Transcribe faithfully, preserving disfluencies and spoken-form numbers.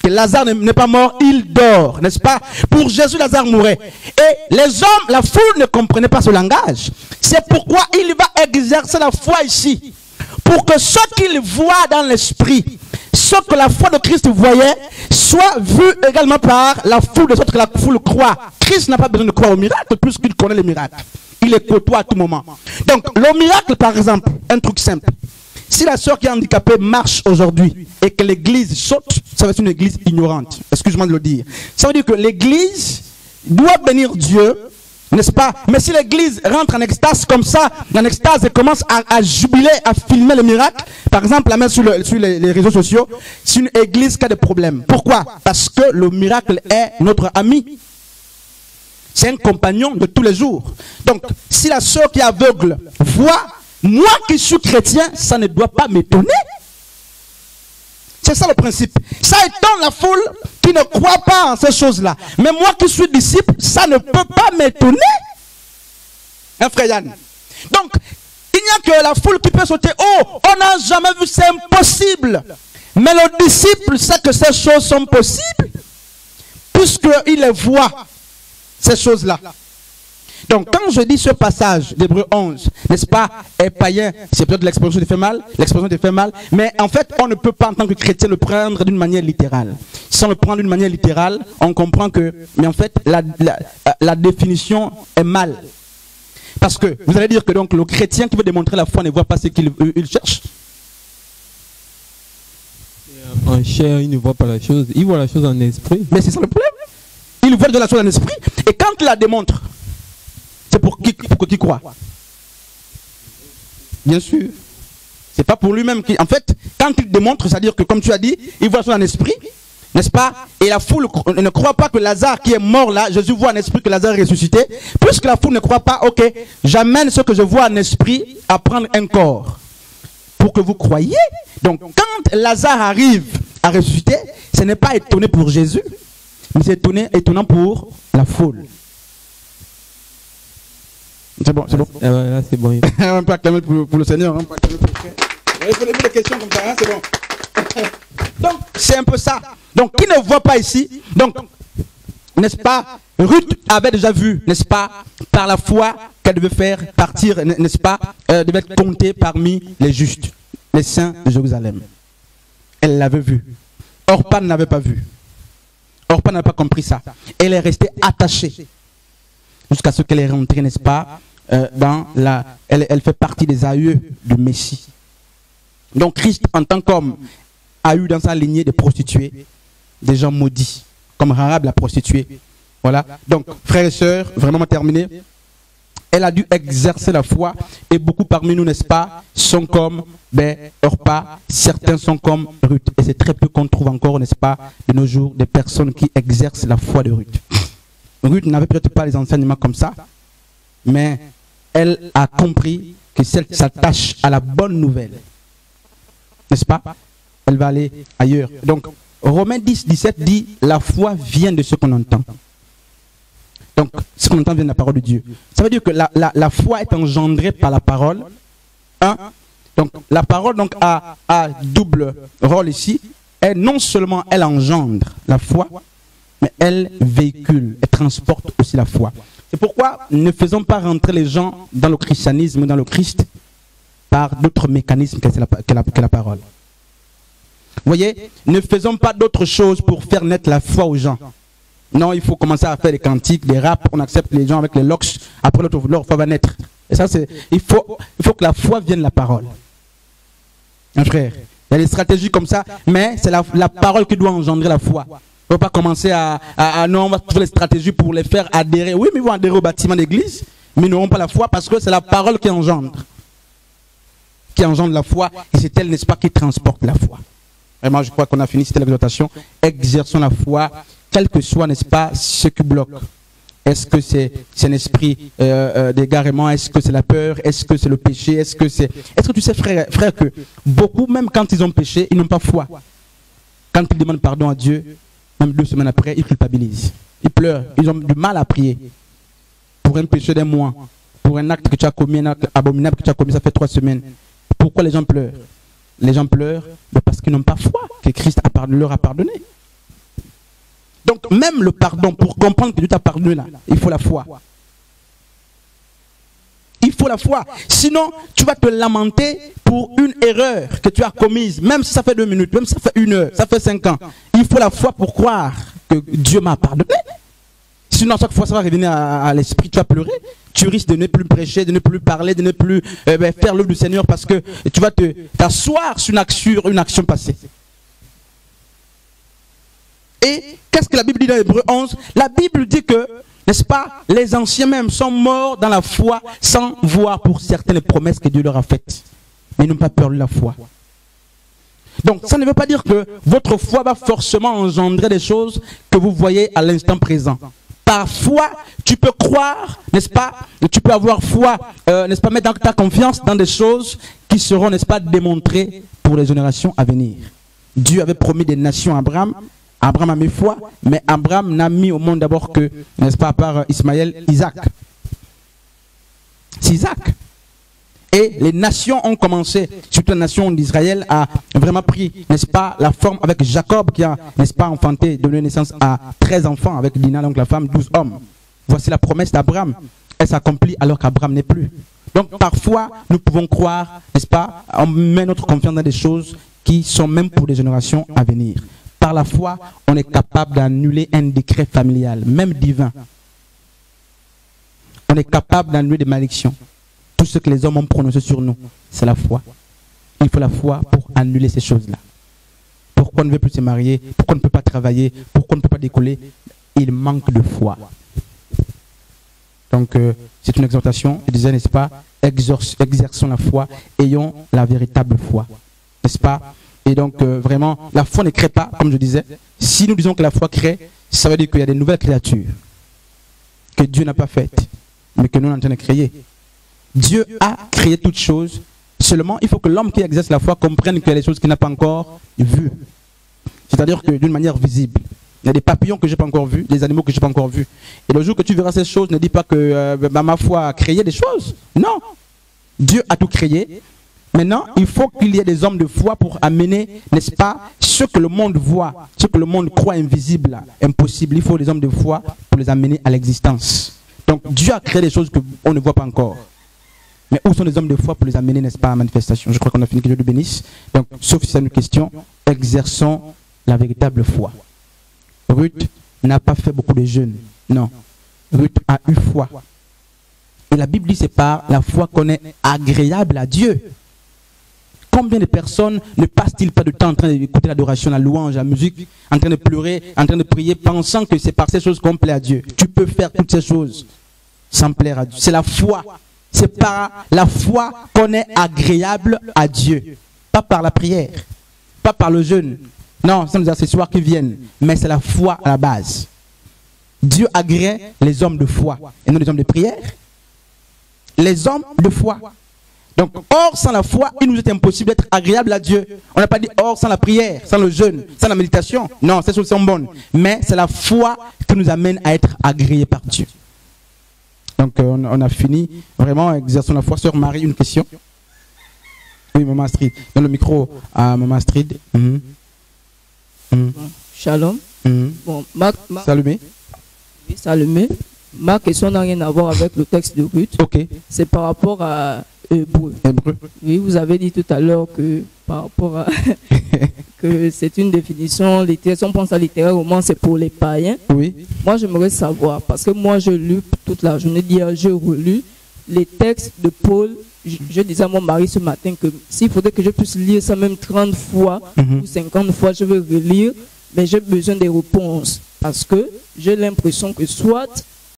que Lazare n'est pas mort, il dort, n'est-ce pas? Pour Jésus, Lazare mourait. Et les hommes, la foule ne comprenait pas ce langage. C'est pourquoi il va exercer la foi ici. Pour que ce qu'il voit dans l'esprit, ce que la foi de Christ voyait, soit vu également par la foule, de sorte que la foule croit. Christ n'a pas besoin de croire au miracle, puisqu'il connaît les miracles. Il les côtoie à tout moment. Donc, le miracle, par exemple, un truc simple. Si la sœur qui est handicapée marche aujourd'hui et que l'église saute, ça va être une église ignorante. Excuse-moi de le dire. Ça veut dire que l'église doit bénir Dieu, n'est-ce pas? Mais si l'église rentre en extase comme ça, en extase et commence à, à jubiler, à filmer le miracle, par exemple, la main sur, le, sur les, les réseaux sociaux, c'est une église qui a des problèmes. Pourquoi? Parce que le miracle est notre ami. C'est un compagnon de tous les jours. Donc, si la sœur qui est aveugle voit, moi qui suis chrétien, ça ne doit pas m'étonner. C'est ça le principe. Ça étonne la foule qui ne croit pas en ces choses-là. Mais moi qui suis disciple, ça ne peut pas m'étonner. Hein, frère Yann? Donc, il n'y a que la foule qui peut sauter. Oh, on n'a jamais vu, c'est impossible. Mais le disciple sait que ces choses sont possibles, puisqu'il les voit, ces choses-là. Donc, quand je dis ce passage d'Hébreux onze, n'est-ce pas, est païen, c'est peut-être l'expression qui fait mal, l'expression qui fait mal, mais en fait, on ne peut pas en tant que chrétien le prendre d'une manière littérale. Si on le prend d'une manière littérale, on comprend que, mais en fait, la, la, la définition est mal. Parce que, vous allez dire que donc, le chrétien qui veut démontrer la foi ne voit pas ce qu'il il cherche. En chair, il ne voit pas la chose, il voit la chose en esprit. Mais c'est ça le problème. Il voit de la chose en esprit, et quand il la démontre, c'est pour qui, pour qui croit. Bien sûr. C'est pas pour lui-même. Qui, en fait, quand il démontre, c'est-à-dire que, comme tu as dit, il voit son esprit, n'est-ce pas? Et la foule ne croit pas que Lazare qui est mort là, Jésus voit en esprit que Lazare est ressuscité. Puisque la foule ne croit pas, ok, j'amène ce que je vois en esprit à prendre un corps. Pour que vous croyiez. Donc, quand Lazare arrive à ressusciter, ce n'est pas étonné pour Jésus, mais c'est étonné, étonnant pour la foule. C'est bon, c'est bon. Ah ouais, là, c'est bon. On va pas acclamer pour, pour le Seigneur. On va pas acclamer pour le Seigneur. Il faut lever des questions comme ça, hein, c'est bon. Donc, c'est un peu ça. Donc, qui ne voit pas ici, donc, n'est-ce pas, Ruth avait déjà vu, n'est-ce pas, par la foi qu'elle devait faire partir, n'est-ce pas, euh, devait être comptée parmi les justes, les saints de Jérusalem. Elle l'avait vu. Orpa ne l'avait pas vu. Orpa n'a pas compris ça. Elle est restée attachée jusqu'à ce qu'elle est rentrée, n'est-ce pas, euh, dans la... Elle, elle fait partie des aïeux du Messie. Donc Christ, en tant qu'homme, a eu dans sa lignée des prostituées, des gens maudits, comme Rahab la prostituée. Voilà. Donc, frères et sœurs, vraiment terminé. Elle a dû exercer la foi, et beaucoup parmi nous, n'est-ce pas, sont comme ben, Orpa, certains sont comme Ruth. Et c'est très peu qu'on trouve encore, n'est-ce pas, de nos jours, des personnes qui exercent la foi de Ruth. Ruth n'avait peut-être pas les enseignements comme ça, mais elle a compris que si elle s'attache à la bonne nouvelle, n'est-ce pas, elle va aller ailleurs. Donc, Romains dix, dix-sept dit, la foi vient de ce qu'on entend. Donc, ce qu'on entend vient de la parole de Dieu. Ça veut dire que la, la, la foi est engendrée par la parole. Hein? Donc, la parole donc, a, a double rôle ici. Et non seulement elle engendre la foi, mais elle véhicule, elle transporte aussi la foi. C'est pourquoi ne faisons pas rentrer les gens dans le christianisme, dans le Christ, par d'autres mécanismes que la, que la, que la parole. Vous voyez, ne faisons pas d'autres choses pour faire naître la foi aux gens. Non, il faut commencer à faire des cantiques, des raps, on accepte les gens avec les locks, après leur, leur foi va naître. Et ça, c'est, il faut, il faut que la foi vienne de la parole. Un frère, il y a des stratégies comme ça, mais c'est la, la parole qui doit engendrer la foi. On ne peut pas commencer à, à, à, non, on va trouver les stratégies pour les faire adhérer. Oui, mais ils vont adhérer au bâtiment d'église, mais ils n'auront pas la foi parce que c'est la parole qui engendre. Qui engendre la foi, et c'est elle, n'est-ce pas, qui transporte la foi. Vraiment, je crois qu'on a fini cette exhortation. Exerçons la foi, quel que soit, n'est-ce pas, ce qui bloque. Est-ce que c'est un esprit euh, euh, d'égarement? Est-ce que c'est la peur? Est-ce que c'est le péché? Est-ce que c'est... Est-ce que tu sais, frère, frère, que beaucoup, même quand ils ont péché, ils n'ont pas foi. Quand ils demandent pardon à Dieu, même deux semaines après, ils culpabilisent. Ils pleurent. Ils ont du mal à prier. Pour un péché d'un mois, pour un acte que tu as commis, un acte abominable que tu as commis, ça fait trois semaines. Pourquoi les gens pleurent? Les gens pleurent parce qu'ils n'ont pas foi que Christ a pardonné, leur a pardonné. Donc même le pardon, pour comprendre que Dieu t'a pardonné là, il faut la foi. Il faut la foi. Sinon, tu vas te lamenter pour une erreur que tu as commise, même si ça fait deux minutes, même si ça fait une heure, ça fait cinq ans. Il faut la foi pour croire que Dieu m'a pardonné. Sinon, à chaque fois, ça va revenir à, à l'esprit, tu vas pleurer. Tu risques de ne plus prêcher, de ne plus parler, de ne plus euh, ben, faire l'œuvre du Seigneur parce que tu vas te t'asseoir sur une action, une action passée. Et qu'est-ce que la Bible dit dans Hébreux onze? La Bible dit que, n'est-ce pas, les anciens même sont morts dans la foi sans voir pour certaines promesses que Dieu leur a faites. Mais ils n'ont pas perdu la foi. Donc, ça ne veut pas dire que votre foi va forcément engendrer des choses que vous voyez à l'instant présent. Parfois, tu peux croire, n'est-ce pas, tu peux avoir foi, euh, n'est-ce pas, mettre ta confiance dans des choses qui seront, n'est-ce pas, démontrées pour les générations à venir. Dieu avait promis des nations à Abraham. Abraham a mis foi, mais Abraham n'a mis au monde d'abord que, n'est-ce pas, à part Ismaël, Isaac. C'est Isaac. Et les nations ont commencé, surtout la nation d'Israël a vraiment pris, n'est-ce pas, la forme avec Jacob qui a, n'est-ce pas, enfanté, donné naissance à treize enfants avec Dina, donc la femme, douze hommes. Voici la promesse d'Abraham. Elle s'accomplit alors qu'Abraham n'est plus. Donc parfois, nous pouvons croire, n'est-ce pas, on met notre confiance dans des choses qui sont même pour des générations à venir. Par la foi, on est capable d'annuler un décret familial, même divin. On est capable d'annuler des malédictions. Tout ce que les hommes ont prononcé sur nous, c'est la foi. Il faut la foi pour annuler ces choses-là. Pourquoi on ne veut plus se marier? Pourquoi on ne peut pas travailler? Pourquoi on ne peut pas décoller? Il manque de foi. Donc, euh, c'est une exhortation. Je disais, n'est-ce pas, exerçons la foi, ayons la véritable foi. N'est-ce pas? Et donc, euh, vraiment, la foi ne crée pas, comme je disais. Si nous disons que la foi crée, ça veut dire qu'il y a des nouvelles créatures que Dieu n'a pas faites, mais que nous, on est en train de créer. Dieu a créé toutes choses. Seulement, il faut que l'homme qui exerce la foi comprenne qu'il y a des choses qu'il n'a pas encore vues. C'est-à-dire que d'une manière visible. Il y a des papillons que je n'ai pas encore vus, des animaux que je n'ai pas encore vus. Et le jour que tu verras ces choses, ne dis pas que euh, bah, ma foi a créé des choses. Non. Dieu a tout créé. Maintenant, il faut qu'il y ait des hommes de foi pour amener, n'est-ce pas, ce que le monde voit, ce que le monde croit invisible, impossible. Il faut des hommes de foi pour les amener à l'existence. Donc, Dieu a créé des choses qu'on ne voit pas encore. Mais où sont les hommes de foi pour les amener, n'est-ce pas, à la manifestation? Je crois qu'on a fini, que Dieu nous bénisse. Donc, sauf si c'est une question, exerçons la véritable foi. Ruth n'a pas fait beaucoup de jeûnes. Non. Ruth a eu foi. Et la Bible dit, c'est par la foi qu'on est agréable à Dieu. Combien de personnes ne passent-ils pas de temps en train d'écouter l'adoration, la louange, la musique, en train de pleurer, en train de prier, pensant que c'est par ces choses qu'on plaît à Dieu? Tu peux faire toutes ces choses sans plaire à Dieu. C'est la foi. C'est par la foi qu'on est agréable à Dieu. Pas par la prière, pas par le jeûne. Non, ce sont des accessoires qui viennent. Mais c'est la foi à la base. Dieu agrée les hommes de foi et non les hommes de prière. Les hommes de foi. Donc, or, sans la foi, il nous est impossible d'être agréable à Dieu. On n'a pas dit or sans la prière, sans le jeûne, sans la méditation. Non, ces choses sont bonnes. Mais c'est la foi qui nous amène à être agréés par Dieu. Donc, euh, on, on a fini. Vraiment, exerçons la foi. Sœur Marie, une question? Oui, Maman Astrid. Dans le micro à Maman Astrid. Mm-hmm. Mm-hmm. Shalom. Mm-hmm. Bon, ma, ma, Salomé. Oui, Salomé. Ma question n'a rien à voir avec le texte de Ruth. Ok. C'est par rapport à Hébreu. Hébreu. Oui, vous avez dit tout à l'heure que par rapport à que c'est une définition littéraire. Si on pense à littéraire, au moins c'est pour les païens. Oui. Moi, j'aimerais savoir, parce que moi, je lis toute la journée d'hier, je relis les textes de Paul. Je, je disais à mon mari ce matin que s'il faudrait que je puisse lire ça même trente fois mm-hmm. ou cinquante fois, je veux relire, mais j'ai besoin des réponses. Parce que j'ai l'impression que soit